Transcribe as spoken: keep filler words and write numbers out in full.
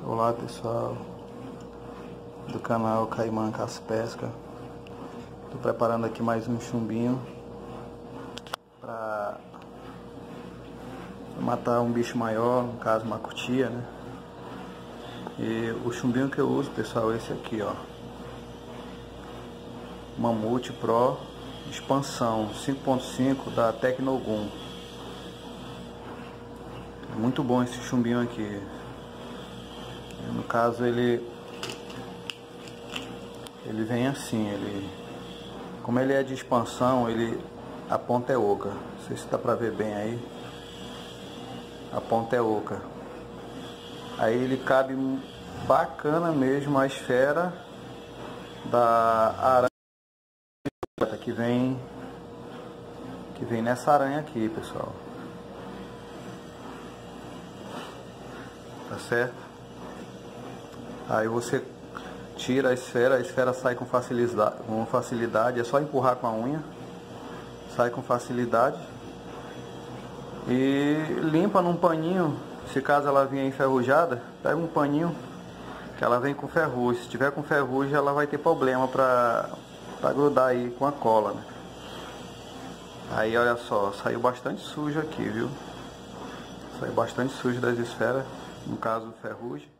Olá pessoal do canal Caimã Caça Pesca. Estou preparando aqui mais um chumbinho para matar um bicho maior, no caso uma cutia, né? E o chumbinho que eu uso, pessoal, é esse aqui, ó, Mamute Pro expansão cinco ponto cinco da Tecnogum. Muito bom esse chumbinho aqui. No caso ele ele vem assim, ele como ele é de expansão, ele a ponta é oca. Não sei se dá pra ver bem aí. A ponta é oca. Aí ele cabe bacana mesmo a esfera da aranha que vem que vem nessa aranha aqui, pessoal. Tá certo? Aí você tira a esfera, a esfera sai com facilidade, com facilidade, é só empurrar com a unha, sai com facilidade. E limpa num paninho, se caso ela vier enferrujada, pega um paninho que ela vem com ferrugem. Se tiver com ferrugem, ela vai ter problema pra, pra grudar aí com a cola, né? Aí olha só, saiu bastante sujo aqui, viu? Saiu bastante sujo das esferas, no caso ferrugem.